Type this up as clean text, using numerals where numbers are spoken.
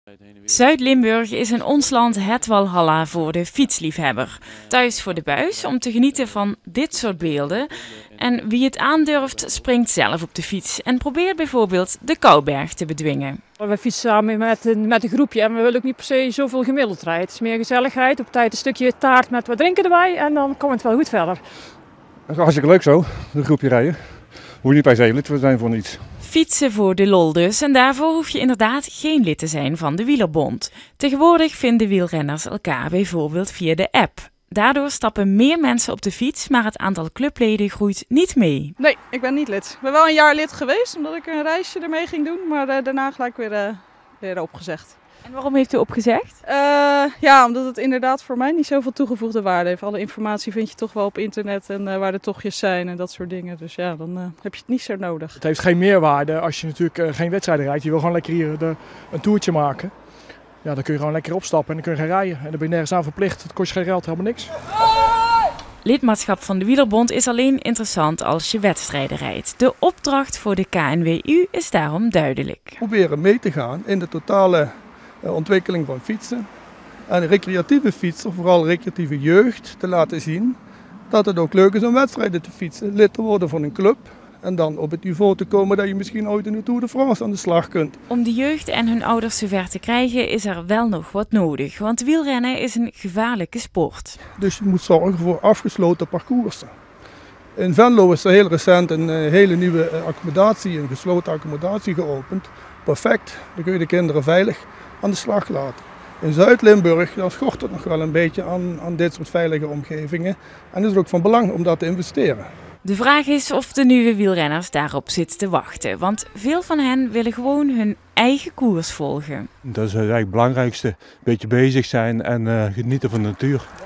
Zuid-Limburg is in ons land het walhalla voor de fietsliefhebber. Thuis voor de buis om te genieten van dit soort beelden. En wie het aandurft, springt zelf op de fiets en probeert bijvoorbeeld de Kouberg te bedwingen. We fietsen samen met een groepje en we willen ook niet per se zoveel gemiddeld rijden. Het is meer gezelligheid, op tijd een stukje taart met wat drinken erbij en dan komt het wel goed verder. Dat is hartstikke leuk zo, een groepje rijden. Hoe je niet per se lid zijn voor niets. Fietsen voor de lol dus en daarvoor hoef je inderdaad geen lid te zijn van de Wielerbond. Tegenwoordig vinden wielrenners elkaar bijvoorbeeld via de app. Daardoor stappen meer mensen op de fiets, maar het aantal clubleden groeit niet mee. Nee, ik ben niet lid. Ik ben wel een jaar lid geweest, omdat ik een reisje ermee ging doen, maar daarna gelijk weer opgezegd. En waarom heeft u opgezegd? Ja, omdat het inderdaad voor mij niet zoveel toegevoegde waarde heeft. Alle informatie vind je toch wel op internet en waar de tochtjes zijn en dat soort dingen. Dus ja, dan heb je het niet zo nodig. Het heeft geen meerwaarde als je natuurlijk geen wedstrijden rijdt. Je wil gewoon lekker hier een toertje maken. Ja, dan kun je gewoon lekker opstappen en dan kun je gaan rijden. En dan ben je nergens aan verplicht. Het kost je geen geld, helemaal niks. Lidmaatschap van de Wielerbond is alleen interessant als je wedstrijden rijdt. De opdracht voor de KNWU is daarom duidelijk. Proberen mee te gaan in de totale ontwikkeling van fietsen. En recreatieve fietsen, vooral recreatieve jeugd, te laten zien dat het ook leuk is om wedstrijden te fietsen. Lid te worden van een club en dan op het niveau te komen dat je misschien ooit in de Tour de France aan de slag kunt. Om de jeugd en hun ouders zover te krijgen is er wel nog wat nodig, want wielrennen is een gevaarlijke sport. Dus je moet zorgen voor afgesloten parcoursen. In Venlo is er heel recent een hele nieuwe accommodatie, een gesloten accommodatie geopend. Perfect, dan kun je de kinderen veilig aan de slag laten. In Zuid-Limburg schort het nog wel een beetje aan dit soort veilige omgevingen. En het is ook van belang om dat te investeren. De vraag is of de nieuwe wielrenners daarop zitten te wachten. Want veel van hen willen gewoon hun eigen koers volgen. Dat is eigenlijk het belangrijkste. Een beetje bezig zijn en genieten van de natuur.